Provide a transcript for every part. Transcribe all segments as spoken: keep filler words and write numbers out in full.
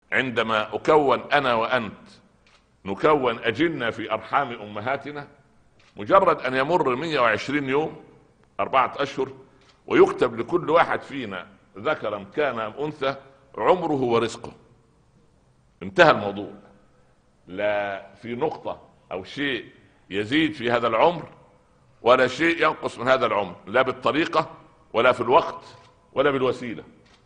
عندما أكون أنا وأنت نكون أجلنا في أرحام أمهاتنا، مجرد أن يمر مئة وعشرين يوم أربعة أشهر ويكتب لكل واحد فينا ذكرا كان أم أنثى عمره ورزقه. انتهى الموضوع. لا في نقطة أو شيء يزيد في هذا العمر ولا شيء ينقص من هذا العمر، لا بالطريقة ولا في الوقت ولا بالوسيلة.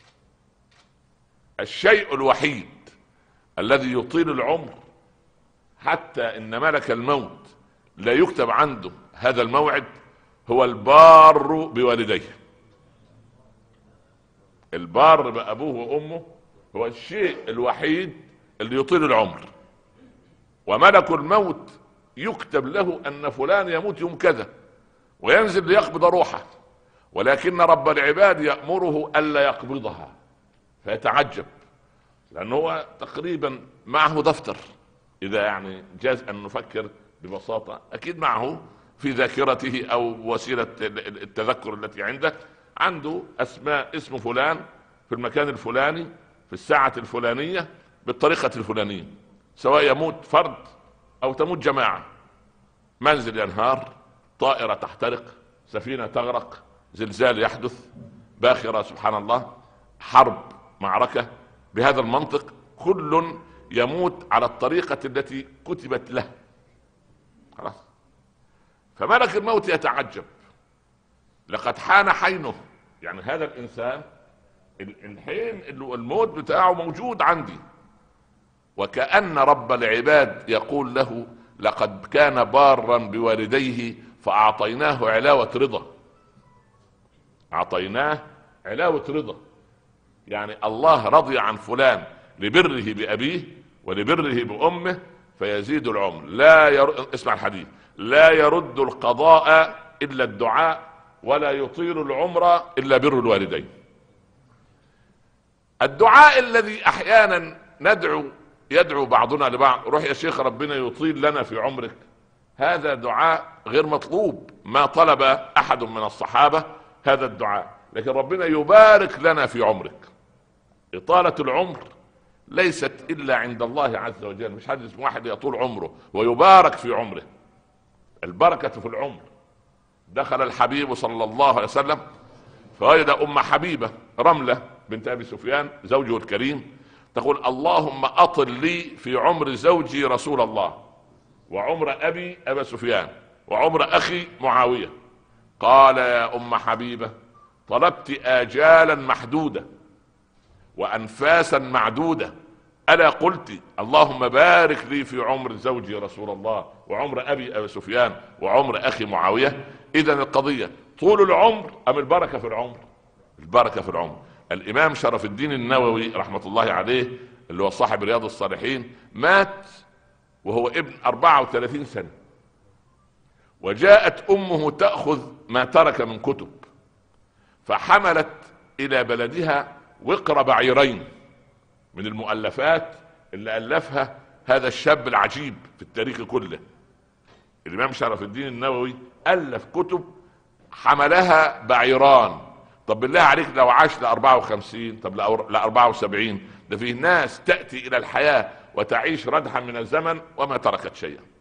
الشيء الوحيد الذي يطيل العمر حتى إن ملك الموت لا يكتب عنده هذا الموعد هو البار بوالديه. البار بأبوه وأمه هو الشيء الوحيد اللي يطيل العمر. وملك الموت يكتب له أن فلان يموت يوم كذا وينزل ليقبض روحه، ولكن رب العباد يأمره ألا يقبضها، فيتعجب لأنه هو تقريبا معه دفتر، إذا يعني جاز أن نفكر ببساطة أكيد معه في ذاكرته أو وسيلة التذكر التي عنده، عنده أسماء اسم فلان في المكان الفلاني في الساعة الفلانية بالطريقة الفلانية، سواء يموت فرد أو تموت جماعة، منزل ينهار، طائرة تحترق، سفينة تغرق، زلزال يحدث، باخرة سبحان الله، حرب، معركة، بهذا المنطق كل يموت على الطريقة التي كتبت له. خلاص. فملك الموت يتعجب، لقد حان حينه، يعني هذا الإنسان الحين الموت بتاعه موجود عندي، وكأن رب العباد يقول له لقد كان بارا بوالديه فأعطيناه علاوة رضا. أعطيناه علاوة رضا، يعني الله رضي عن فلان لبره بأبيه ولبره بأمه فيزيد العمر. لا ير... اسمع الحديث: لا يرد القضاء إلا الدعاء ولا يطيل العمر إلا بر الوالدين. الدعاء الذي أحيانا ندعو يدعو بعضنا لبعض: روح يا شيخ ربنا يطيل لنا في عمرك، هذا دعاء غير مطلوب. ما طلب أحد من الصحابة هذا الدعاء، لكن ربنا يبارك لنا في عمرك. إطالة العمر ليست إلا عند الله عز وجل، مش حد اسمه واحد يطول عمره ويبارك في عمره. البركة في العمر. دخل الحبيب صلى الله عليه وسلم فوجد أم حبيبة رملة بنت أبي سفيان زوجه الكريم تقول: اللهم أطل لي في عمر زوجي رسول الله، وعمر أبي أبا سفيان، وعمر أخي معاوية. قال: يا أم حبيبة، طلبت آجالا محدودة وأنفاسا معدودة، ألا قلت اللهم بارك لي في عمر زوجي رسول الله وعمر أبي أبا سفيان وعمر أخي معاوية؟ إذن القضية طول العمر أم البركة في العمر؟ البركة في العمر. الإمام شرف الدين النووي رحمة الله عليه اللي هو صاحب رياض الصالحين مات وهو ابن أربعة وثلاثين سنة، وجاءت أمه تأخذ ما ترك من كتب، فحملت إلى بلدها وقر بعيرين من المؤلفات اللي ألفها هذا الشاب العجيب في التاريخ كله. الإمام شرف الدين النووي ألف كتب حملها بعيران. طب بالله عليك لو عاش لأربعة وخمسين، طب لأربعة وسبعين، ده فيه ناس تأتي إلى الحياة وتعيش ردحا من الزمن وما تركت شيئا.